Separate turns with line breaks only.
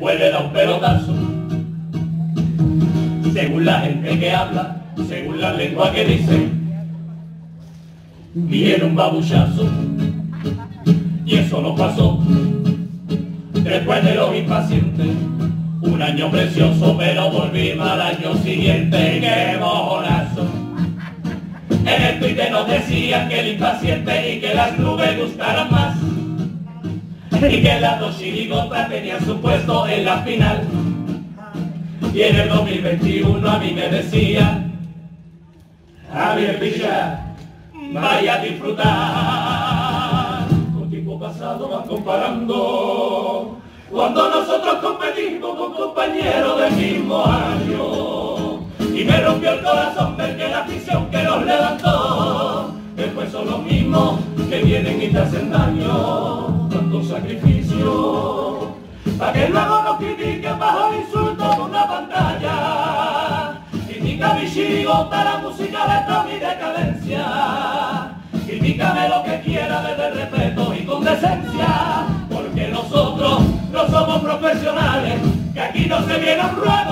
después le da un pelotazo. Según la gente que habla, según la lengua que dice, viene un babuchazo. Y eso no pasó después de los impacientes. Un año precioso, pero volvimos al año siguiente. ¡Qué mojonazo! En el Twitter nos decían que el impaciente y que las nubes gustaran más, y que las dos chirigotas tenían su puesto en la final. Y en el 2021 a mí me decían: Javier Villa, vaya a disfrutar. Con tiempo pasado van comparando cuando nosotros competimos con compañeros del mismo año. Y me rompió el corazón ver que la afición que nos levantó después son los mismos que vienen y te hacen daño. Tanto sacrificio para que luego nos critiquen bajo el insulto de una pantalla. Critica mi chirigota, la música de toda mi decadencia. Critícame lo que quiera desde el respeto y con decencia, porque nosotros no somos profesionales, que aquí no se viene a ruedas.